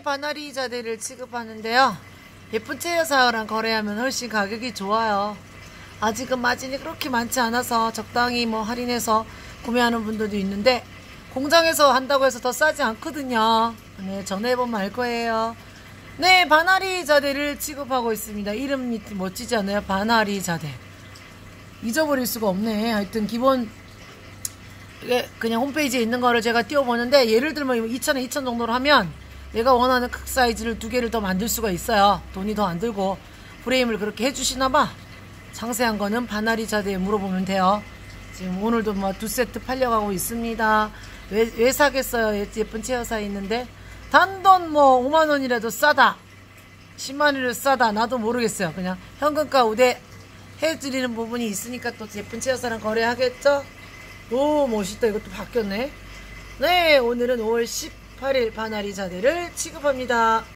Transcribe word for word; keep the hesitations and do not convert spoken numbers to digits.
네, 바나리 자대를 취급하는데요. 예쁜 체여사랑 거래하면 훨씬 가격이 좋아요. 아직은 마진이 그렇게 많지 않아서 적당히 뭐 할인해서 구매하는 분들도 있는데 공장에서 한다고 해서 더 싸지 않거든요. 네, 전화해보면 알 거예요. 네, 바나리 자대를 취급하고 있습니다. 이름이 멋지지 않아요? 바나리 자대. 잊어버릴 수가 없네. 하여튼 기본 이게 그냥 홈페이지에 있는 거를 제가 띄워보는데, 예를 들면 이천 원, 이천 정도로 하면 내가 원하는 크 사이즈를 두 개를 더 만들 수가 있어요. 돈이 더 안 들고 프레임을 그렇게 해주시나봐. 상세한 거는 바나리 자대에 물어보면 돼요. 지금 오늘도 뭐 두 세트 팔려가고 있습니다. 왜, 왜 사겠어요? 예쁜 체어사 있는데 단돈 뭐 오만 원이라도 싸다, 십만 원이라도 싸다, 나도 모르겠어요. 그냥 현금가 우대 해드리는 부분이 있으니까 또 예쁜 체어사랑 거래하겠죠? 오, 멋있다. 이것도 바뀌었네. 네, 오늘은 오월 십팔일 바나리 자대를 취급합니다.